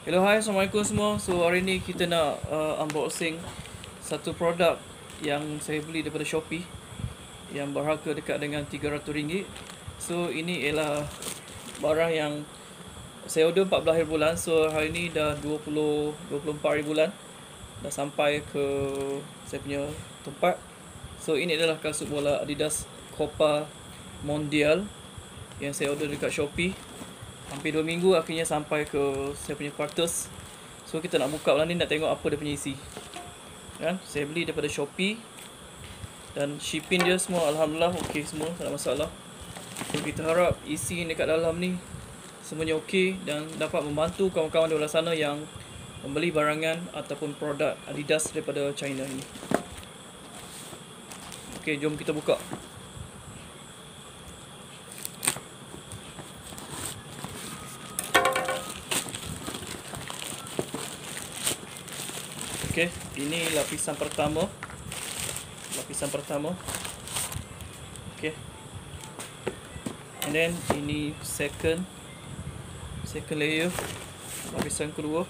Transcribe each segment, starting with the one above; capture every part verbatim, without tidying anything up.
Hello, hai, Assalamualaikum semua. So hari ni kita nak uh, unboxing satu produk yang saya beli daripada Shopee yang berharga dekat dengan tiga ratus ringgit. So ini ialah barang yang saya order empat belas hari bulan. So hari ni dah dua puluh, dua puluh empat hari bulan dah sampai ke saya punya tempat. So ini adalah kasut bola Adidas Copa Mondial yang saya order dekat Shopee. Hampir dua minggu akhirnya sampai ke saya punya quarters. So kita nak buka lah ni, nak tengok apa dia punya isi. Kan? Saya beli daripada Shopee. Dan shipping dia semua alhamdulillah okey semua, tak ada masalah. So kita harap isi dekat dalam ni semuanya okey dan dapat membantu kawan-kawan di luar sana yang membeli barangan ataupun produk Adidas daripada China ni. Okey, jom kita buka. Okay, ini lapisan pertama. Lapisan pertama. Okay. And then ini second second layer. Lapisan kedua.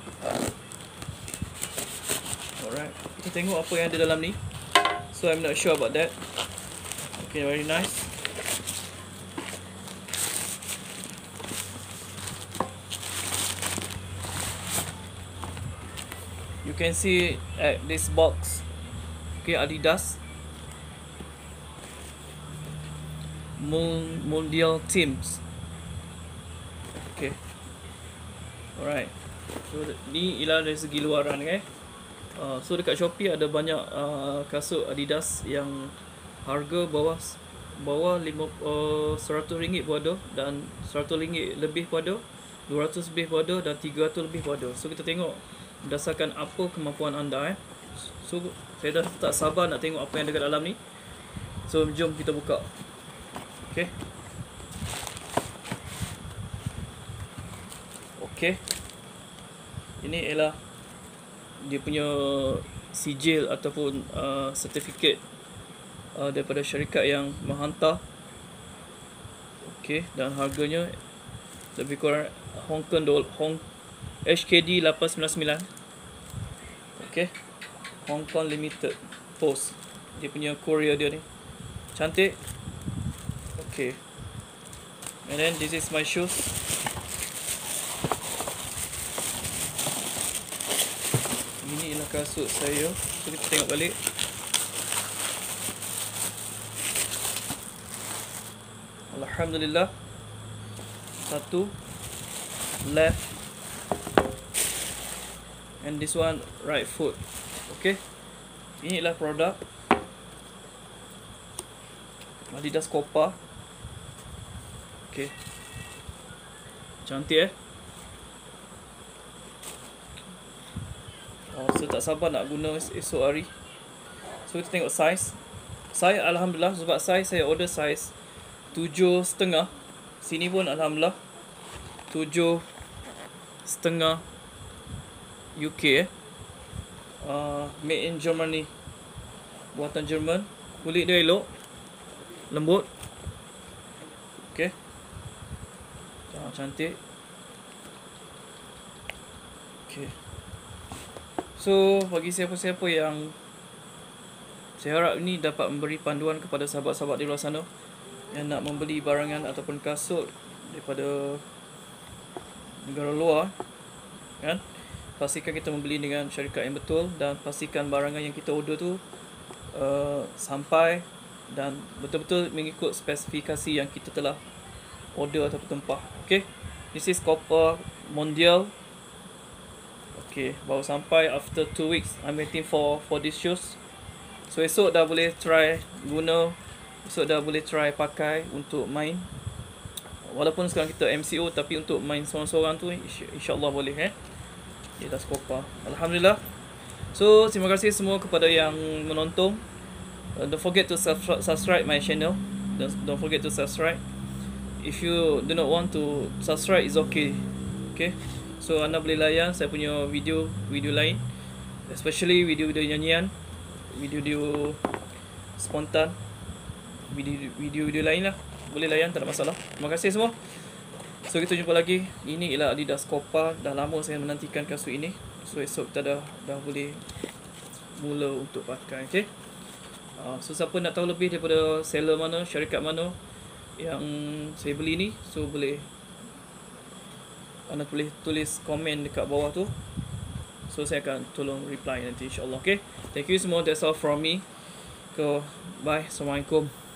Alright, kita tengok apa yang ada dalam ni. So I'm not sure about that. Okay, very nice. You can see at this box, okay, Adidas Mondial Teams. Okay, alright. So ni ialah dari segi luaran, okay. Uh, so dekat Shopee ada banyak uh, kasut Adidas yang harga bawah bawah lima uh, seratus ringgit pun ada, dan seratus ringgit lebih pun ada, dua ratus lebih pun ada, dan tiga ratus lebih pun ada. So kita tengok berdasarkan apa kemampuan anda eh. So saya dah tak sabar nak tengok apa yang ada kat dalam ni. So jom kita buka. Okay. Okay. Ini ialah dia punya sijil ataupun uh, sertifikat uh, daripada syarikat yang menghantar. Okay, dan harganya lebih kurang Hong Kong dolar, Hong H K D lapan sembilan sembilan. Okay, Hong Kong Limited Post. Dia punya courier dia ni cantik. Okay, and then this is my shoes. Ini ialah kasut saya. So kita tengok balik. Alhamdulillah. Satu left and this one right foot. Okay, inilah produk Adidas Copa. Okay, cantik eh. Oh, saya tak sabar nak guna esok hari. So kita tengok size. Saya alhamdulillah, sebab size saya order size tujuh setengah. Sini pun alhamdulillah tujuh setengah U K eh. Uh, made in Germany. Buatan Jerman. Kulit dia elok, lembut. Okay. Ah, cantik. Okay. So bagi siapa-siapa yang, saya harap ini dapat memberi panduan kepada sahabat-sahabat di luar sana yang nak membeli barangan ataupun kasut daripada negara luar, kan? Pastikan kita membeli dengan syarikat yang betul dan pastikan barangan yang kita order tu uh, sampai dan betul-betul mengikut spesifikasi yang kita telah order ataupun tempah. Okay, this is Copa Mondial. Okay, baru sampai after two weeks. I'm waiting for for these shoes. So esok dah boleh try guna, esok dah boleh try pakai untuk main. Walaupun sekarang kita M C O, tapi untuk main seorang-seorang tu insya-Allah boleh eh. Adidas Copa. Alhamdulillah. So terima kasih semua kepada yang menonton. Uh, don't forget to subscribe my channel. Don't, don't forget to subscribe. If you do not want to subscribe, is okay. Okay. So anda boleh layan saya punya video video lain, especially video-video nyanyian, video-video spontan, video-video lain lah. Boleh layan, tak ada masalah. Terima kasih semua. So kita jumpa lagi. Ini ialah Adidas Copa. Dah lama saya menantikan kasut ini. So esok kita dah dah boleh mula untuk pakai. Okay. Uh, so siapa nak tahu lebih daripada seller mana, syarikat mana yang saya beli ni, so boleh anda boleh tulis komen dekat bawah tu. So saya akan tolong reply nanti, insyaAllah. Okay. Thank you semua. That's all from me. So bye. Assalamualaikum.